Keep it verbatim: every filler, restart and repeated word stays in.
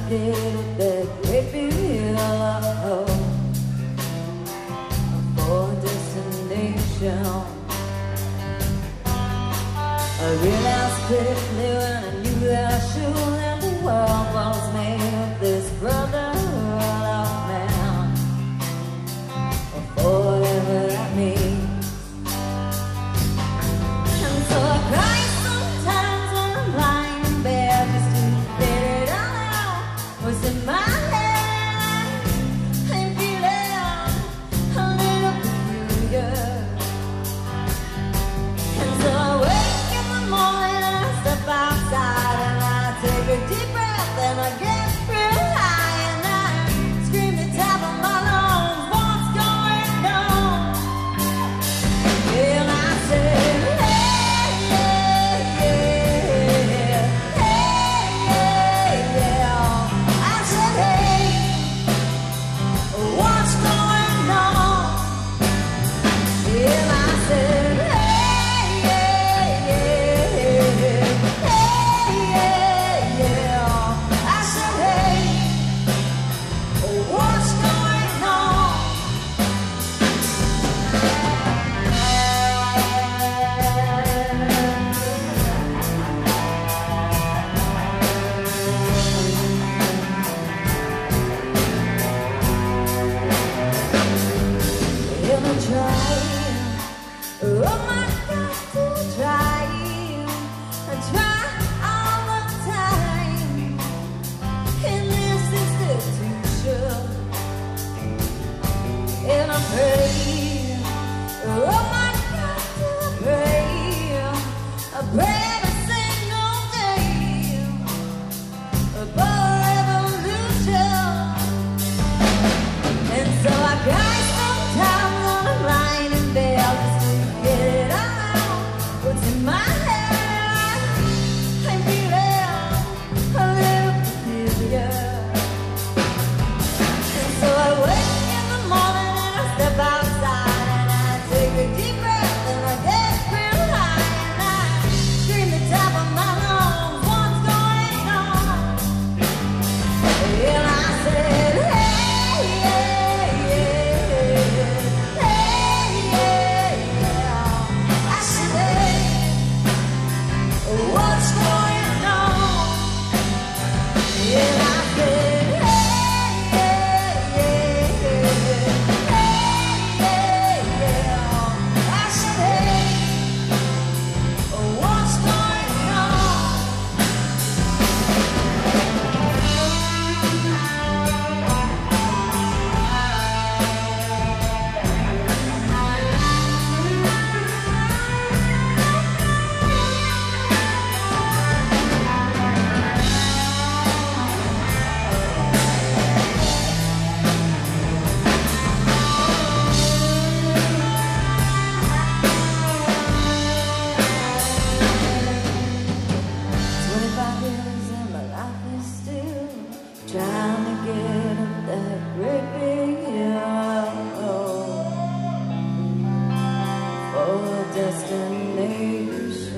get that great big love for destination. I realized quickly when I knew that I should, that the world was made of this brother of man, for whatever that means. And so I cry sometimes when I'm lying in bed, just to let it all out. What's in my head, I'm feeling a little peculiar. And so I wake in the morning and I step outside and I take a deep breath and I get real high and I scream the top of my lungs, what's going on? And I said, hey, yeah, yeah, hey, yeah. I said, hey, what's going on? And I said, hey, yeah, yeah, hey, yeah, yeah. I said, hey, what's going on? And I try, oh my God, to try, I try all the time in this institution, and I pray, oh my God, to pray, I pray every single day for revolution. And so I cry sometimes when I'm lying in bed just to get it out. What's in my head, I'm feeling a little peculiar. And so I wake in the morning and I step outside and I take a deep breath and I get real high and I scream the top of my lungs, what's going on? And I said, hey, yeah, yeah, hey, yeah, yeah. I said, hey, what's going on? And I said, hey, yeah, yeah, hey, yeah. I said, hey, what's going on? Twenty-five years and my life is still trying to get up that great big hill for a destination.